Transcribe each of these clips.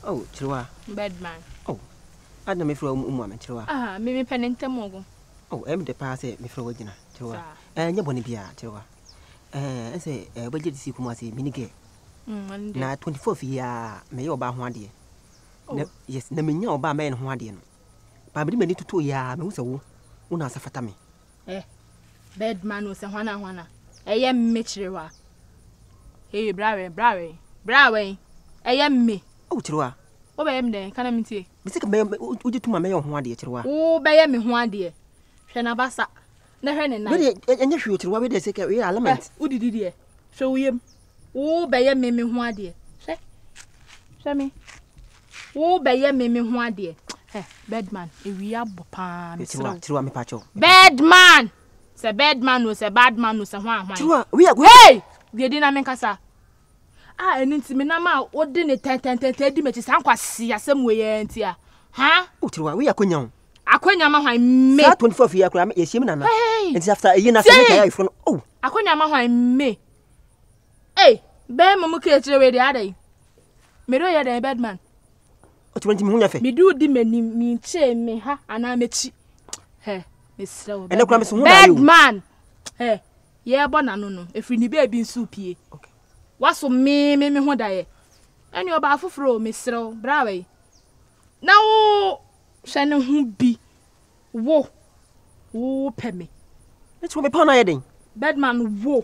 Oh, Chua. Bad man. Oh, I don't know if you're a woman, Chua. Ah, maybe penentemogo. Oh, I'm the pass it before dinner, Chua. And you're going to be a Chua. I say, a budget to see Kumasi, Minigay. Now 24th year, may you about 1 year. Yes, the menu about man 1 year. But I need to 2 years, no so, una safatami. Bad man was a Hwana. I am Mitchell. Hey, Brawe. I am me. Oh, Chua. Oh, I am there. Can I meet you? Would you to my mayor 1 year, Chua? Oh, by me 1 year. Shanabasa. Never and you shoot what they say, we are lament. Who did it? Show him. Oh, by me 1 year. Say me. Oh, by me 1 year. Bad man. If we are Bopan, through me pacho. Bad man. Say bad man was a bad man was a one. We are good. Hey! The dynamic casa. Ah, and into me now, what didn't it diminish some quasi as some way, Antia? Huh? Oh, we are Quignon. I couldn't I may 24 year cram is him and it's after a year from oh, I couldn't I may. Hey, bear Mamuka the other. Medoya the bad man. What 20 minutes? Me do dimini me chain me ha and I met you. Hey, Miss Slow. And the promise bad man. Hey, yeah, bonano, if we need baby soupy. Okay. What's so me what I and you're about for fro, Miss Slow, brave. Now, Shannon who be wo, pemmy. Let's go upon hiding. Bad man, wo.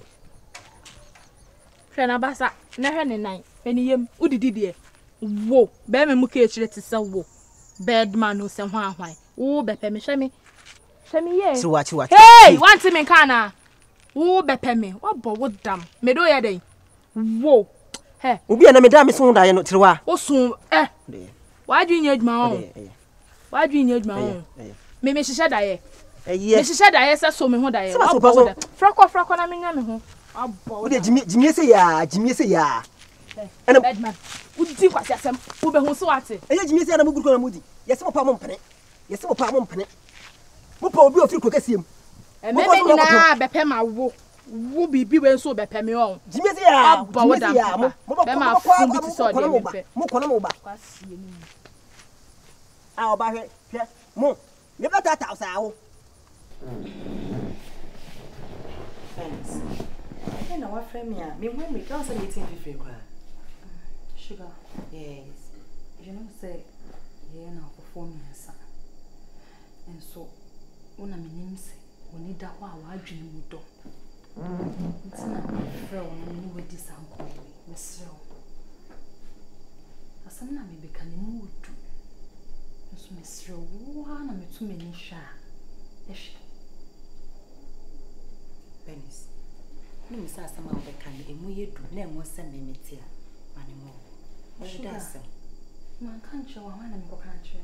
Shanabasa, never any night, any who did it? Wo, bear me muke to sell wo. Bad man who some why. Oh, bepemi, shame me, yes. So what? Hey, want to me, Kana. Oh, bepemi, what damn, Medoya day. Wo, hey, will be a madame is on I not to wa. Oh, soon, why do you need my own? Why do you need my own? Maybe she said I, yes, she said I saw me what I am. Frock, I mean, oh, Jimmy say ya. And a bad man. Would you what some Uber who saw it? And Jimmy said I'm good on Moody. Yes, I'm a palm penny. Yes, I'm a palm penny. Mopo will be quick as him. And maybe now, Bepema will be beware so Bepemi on. Jimmy say, I'm I'll buy it. Yes, more. Never that house. Thanks. I know what friend me when we can't say anything for free. Sugar. Yes. You know, say, yeah, now performance. And so, when I'm in him, say, we need that while I dream with dog. It's not my friend when I'm in with this uncle, Miss Row. As I'm not maybe can move to Miss Row, one of me too many shy. Venice. No, Miss Asama, I can't, and we do never send me here. Anymore. Man can't show one and go country.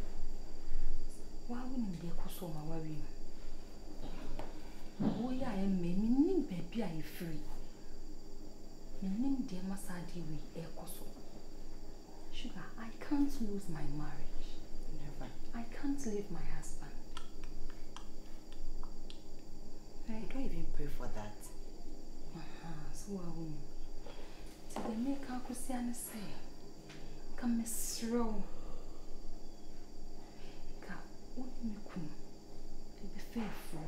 Why wouldn't they cause so my worry? Oh, yeah, I am meaning baby, I free. Meaning dear Masadi, we air coso. Sugar, I can't lose my marriage. Never. I can't leave my husband. I don't even pray for that. So I won't. They make Uncle Siana say, come, Miss Row. Come, what do you come? Be faithful.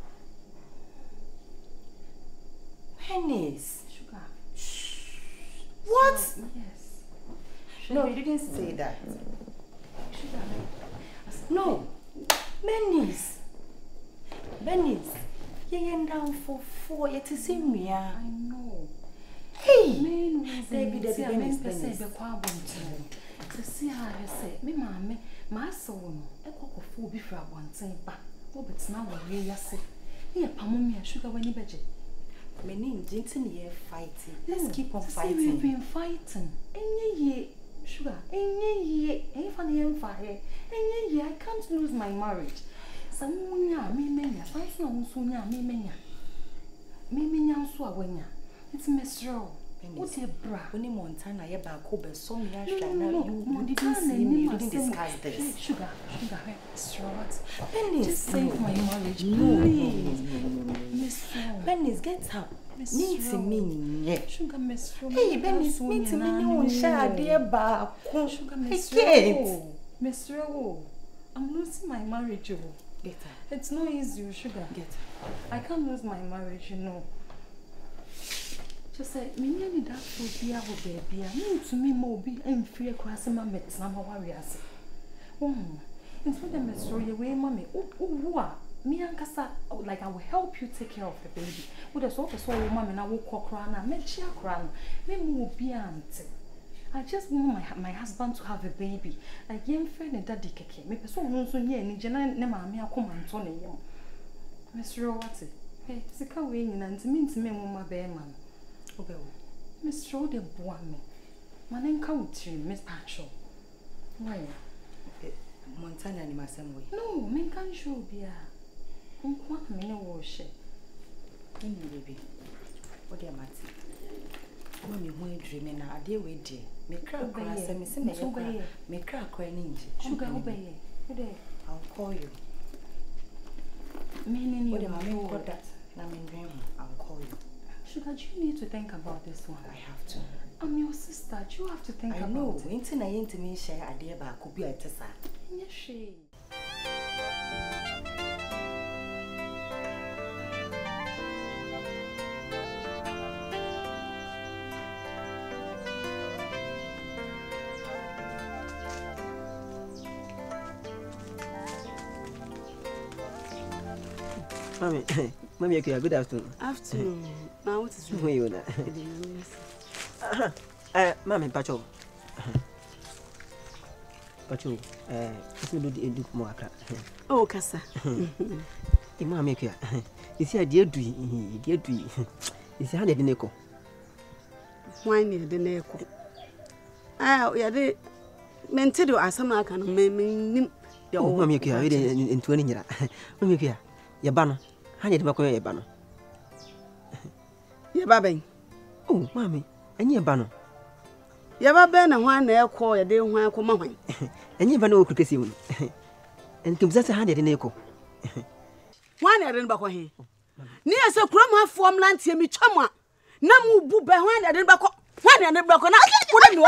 Pennies. Sugar. Shh. What? So, yes. No, you didn't say that. Sugar. No. Pennies. Pennies. You're down for 4. It is in me. I know. Hey, baby, the Venice say be kwa bonten. To see how I say, me mama, my son, e koko fu bi fra bonten ba. Wo betina wo we yase. E pamom ya sugar when you beje. Me name jintin ye fighting. Let's keep on fighting. We've been fighting. Enye ye sugar. Enye ye. Enye fa ne emfa he. Enye ye, I can't lose my marriage. Samunya me menya. Fancy na unso nya me menya. Me menya unso awanya. It's Miss Row. What's your bra? Only Montana, you're back over so many years. You didn't see me, you didn't discuss this. Sugar, Miss Row. Pennies, save my marriage. No. Miss Row. Pennies, get up. Minti minye. Sugar miss. Hey, Benny, minti minye share dear ba. Sugar miss. Miss Ro. I'm losing my marriage. Get her. It's not easy, Sugar. Get her. I can't lose my marriage, you know. Just say, me need that to be our baby. I need to me more be and free across my mates. I'm a warrior. In front of me, throw your way, mommy. Oh, me and Cassa, like I will help you take care of the baby. With a sort of soul, mom, and I will cook around and make sure crown. Me will be auntie. I just want my husband to have a baby. Like young friend and daddy keke. Me person who so near ni jena ne maame akoma ntone yem. Miss Ro what? Hey, sika we nyina ntimi mama be man. Obewo. Miss Ro de boa me. Man enka wutiri Miss Pacho. Why? Montana ni masem we. No, me kan show bia. Nkwa me ne wo hye. Any baby. What dey mati? Mommy who dreaming na ade we dey. Me cry say me say me cry ninja. Sugar obey. I'll call you. Meaning you mommy got that. Na me dream. I'll call you. Sugar, you need to think about this one. I have to. I'm your sister. You have to think about it. I know. Inti na yenti me share ade ba ko bi atesa. Yes, she. Mommy, okay, good afternoon. Afternoon. Now what is where you are? Mommy, Pacho. Pacho, you do more. Oh, Cassa. Mammy, okay. You see, dear do you is 100 in echo. Why near the neco? Ah, we are the mental as some I can mean. Your mammy, okay, in 20 years. Mammy, okay. Your banner. I need to make a banner. Your baby. Oh, mammy, and your banner. You ever been a one there call a day when I come away? And you know, could see and comes as a 100 in echo. One I didn't back on him. Near so crumb form land here, me chumma. Namu boo by one I didn't back on. One and the back on. I can't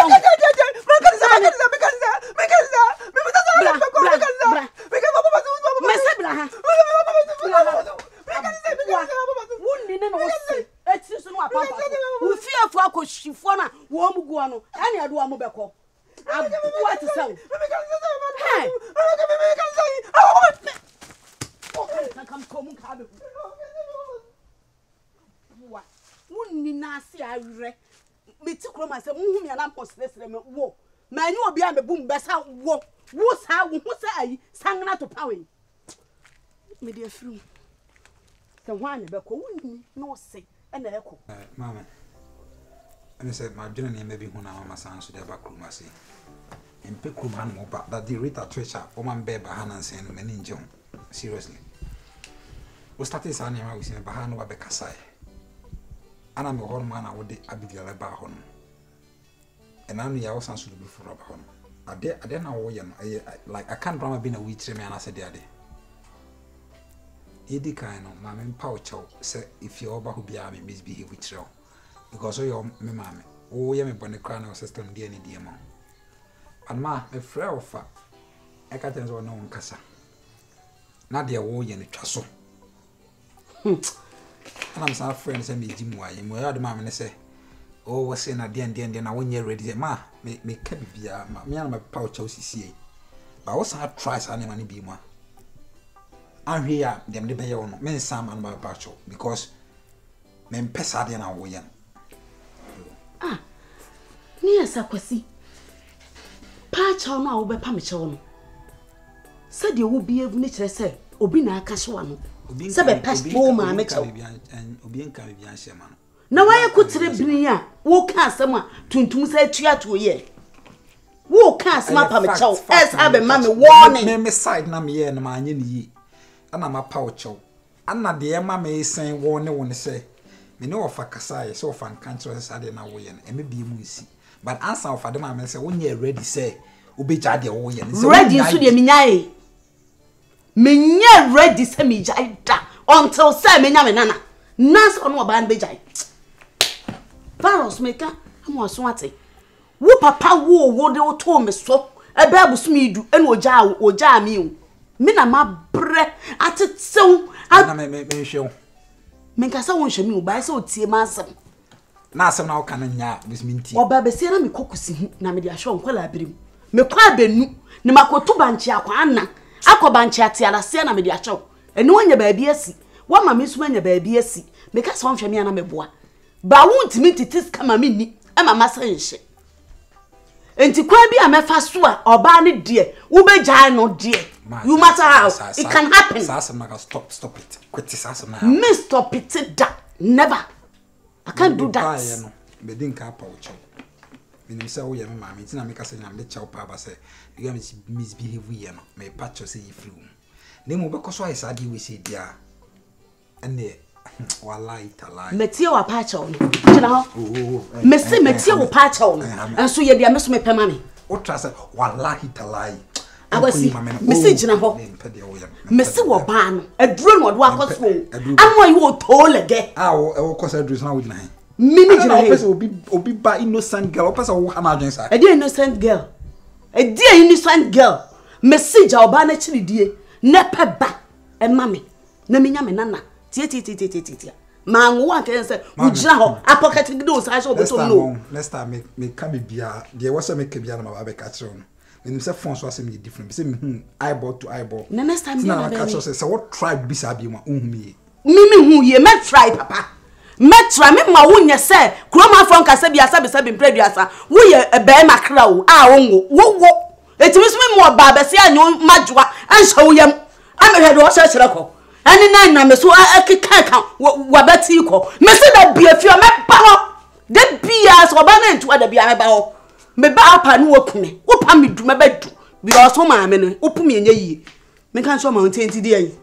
me took from myself, whom and I'm possessed. Whoa, man, you will be on the boom, best how whoa, who's how, who's I sang out to power. My dear friend, the one about no say, and the echo. Mamma, and I said, my journey maybe when I'm a son to the back room, I say, and pick woman more back that the Rita treasure, woman bear Bahana and send many John. Seriously. We started signing out with Bahana Wabekasai. And I'm a whole man, I would Abigail Bahon. And I'm the house and should be for Rabahon. I didn't know, like I can't remember being a witch man, I said, Daddy. Eddie kind of mammy pouch say if you over who be a misbehave with you because you're my mammy. Oh, yeah, me born the crown of system, dear any dear mom. And ma, a frail of fat. I can't tell no one cassa. Not dear woe and a trussel. And I'm some friends and me Jim Why, and where the mammy say, oh, was saying at the end, I won't yet ready. Ma, me can't be a me and my pouch OCCA. But I was hard tries any money be more. I'm here, them the bay on men some and my patcho because men pesadian are way. Ah, near Saquasi. Patch on our Pamichon. Said you will be able to say, Obina Casuano. Sabe past woman, and Obin Caribbean Sherman. Now I could say, Bria, walk cast someone to say to a year. Walk cast my Pamicho, as have a mammy warning. Me side na me and my ye. And I'm a poucho. And not the mamma is saying, warning when they say, me know of a Casai, so fan cancer as I didn't know, and maybe you see. But answer for the mamma say, when you're ready, say, Ubi Jadi or ready to the Minya. Minya ready, say me jada until Sammy Nana. Nas ono ba nbejai. Varos meka amo so ate. Wo papa wo de wo to me so. Ebe abusumi du ene oja mi o. Me na ma bre atetsew. Na me hwe. Menka sa won hwe mi o ba se otie ma asem. Na asem na wo kan nya bisminti. Oba be se na me kokusi hu na me de ahwe onkwala abirim. Me kwa benu ne makotu banchi akwa anna. Akobanchi ate ala se na me de ahwe. Ene wonya ba bi asi. Wa ma me su anya ba bi asi. Me ka sa won hwe mi na me boa. Ba wuntimi titis kama me ni. E mama se nhye. Enti kwa bi amefa so a oba ne de wo be jai no de. You matter how it can happen. Stop it. Quit this now. Me stop it da. Never. I can't do that. Me didn't cap out. Me say we am mammy. Tina make us say na me chow papa say you misbehave we no. Me patch say you free. Name because so I said we say dia. And the wallahi talai. Metie wa patch on. Tina ho. Me say metie wo patch on. And so ye dia me so me pema me. What trust wallahi talai. Awasi message na ho message wo ba no aduro no do akoso anwo yi wo to lege e wo kosa aduro na wo gina he mini gina he obi ba innocent girl opesa wo ha na adwen sa e dey innocent girl message a oba na chiri die na pe ba e mame na menya me nana tie ma nwo anke se wo gina ho apocket gdo sa so beto no next time me ka me bia de wo se me ka bia na ma ba ka chiro no. When you say phone so say me different. Say me eyeball to eyeball. The next time you catch us say what tribe be sabi ma me. Me hu ye me try papa. Me try me ma wo nye say kroma phone ka say bia sabi mpreduasa. Wo ye e be makra o a wo. Etimi so me mo ba be se anyo madjoa anhye wo yam. Amehwe do so kire ko. Ani na me so akeka wa beti ko. Me se da bia fi o me ba ho. De bia so ba na ntu da bia me ba ho. Me ba apa no wakume wo pa me du me ba du bi o so ma me no wo pu me enya yi me kan so ma on tenti di ayi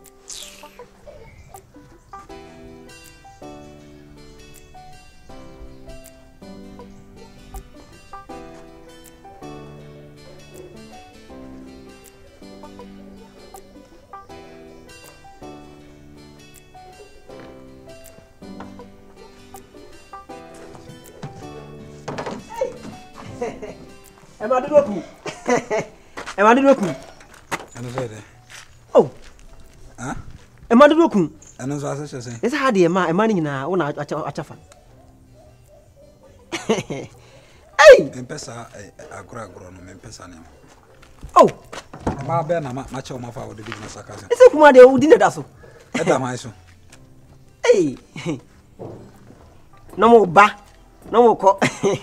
Emadidoku. Ano fede? Oh. Huh? Emadidoku. Ano so ase say. Ese ha de ema nyina wo na achafa. Hey! Empesa agro no empesa ne. Oh. Ma be na ma che o ma fa wo de business akaze. Ese kuma de udi ne da so. E da mai so. Hey. No mo ba. No mo ko.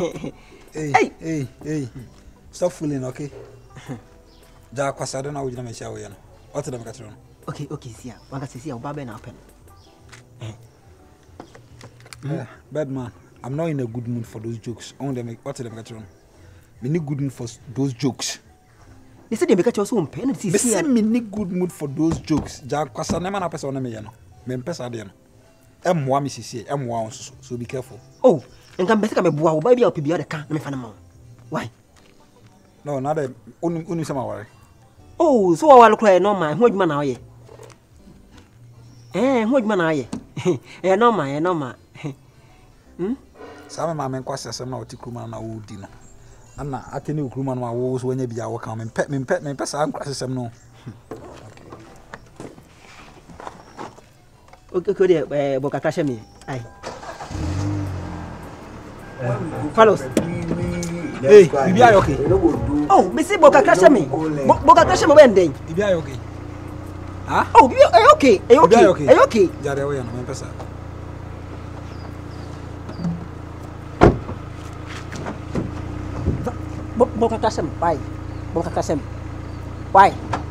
Hey. Stop fooling, okay? Ja kwasade na wujina me shawo no. What the make no? Okay, sia. Wanga sia oba be na open. Bad man. I'm not in a good mood for those jokes. On them what the make no? Me need good mood for those jokes. They say they make you so open. Me say me need good mood for those jokes. Ja kwasade na pesa na me ye no. Me pesa de no. Emwa me sisi, emwa so be careful. Oh, enka mbese ka me bua oba bia opibia de ka na me fa na ma. Why? No, not that uni sama worry. Oh, so I will cry no man. What man are ye? What man are ye? No man. Some my men kwasa some na otikruma na wo di no. Ana ateni okruma no wo so wanya bia wo kan me pesa an kwasa sem no. Okay, de boka kashe me. Ai. Follow. Hey, you be okay? Oh, me see boka kashe me. Boka kashe me when den. You be okay? Huh? Oh, you okay? Are you okay? Jare wo ya no me pesa. Boka kashe me. Why? Boka kashe me. Why?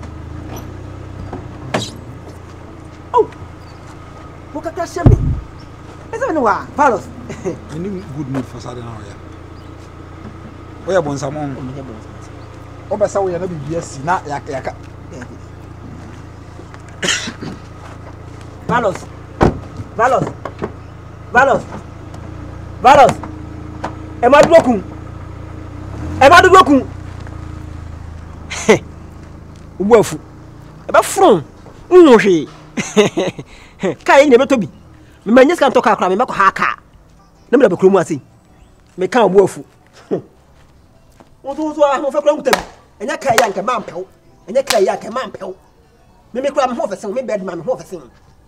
Oh. Boka kashe me. Esa no wa, Palos. I need good mood for Saturday now, yeah. Where you born someone? Oh, but so we are not BS, not yaka. Valos. Emadu boku. Ubofu. Eba from. Nwohwe. Kai ne betobi. Me manyes kan to ka kra me mako ha ka. Na me da bekro mu ase. Me kan obo afu. Wo so a ho fa kra ngutam. Enya ka ya nke mampew. Enya ka ya nke mampew. Me kra me ho fa sen me bed ma me ho fa sen.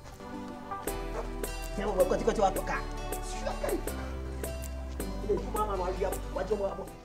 Ya wo ko ti wa to ka. Mama,